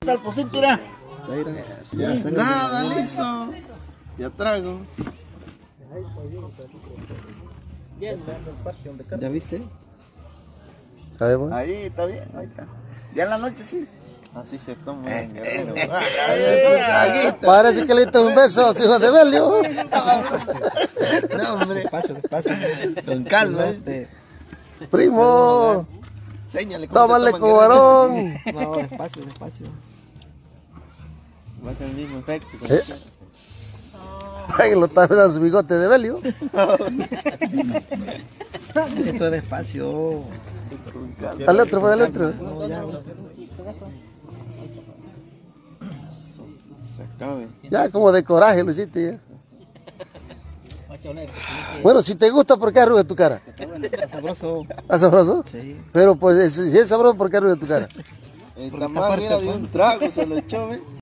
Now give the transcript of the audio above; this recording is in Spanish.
está el pocito, mira. Nada, listo. Ya trago. ¿Ya viste? Ahí está bien, ahí está. Ya en la noche sí. Así se toma un guerrero. Parece que le diste un beso a su hijo de Belio. No, hombre. Despacio. Con calma. Primo, Séñale cómo tómale se como toma varón. No, despacio. Va a ser el mismo efecto. Ay, lo está besando su bigote de Belio. Esto es despacio. Al otro, fue al otro. No, ya. Se acabe. Ya como de coraje lo hiciste ya. Bueno, si te gusta, ¿por qué arruga tu cara? Sabroso. ¿Es sabroso? Sí. Pero pues si es sabroso, ¿por qué arruga tu cara? El tamal era de un trago, se lo echó, ¿ves?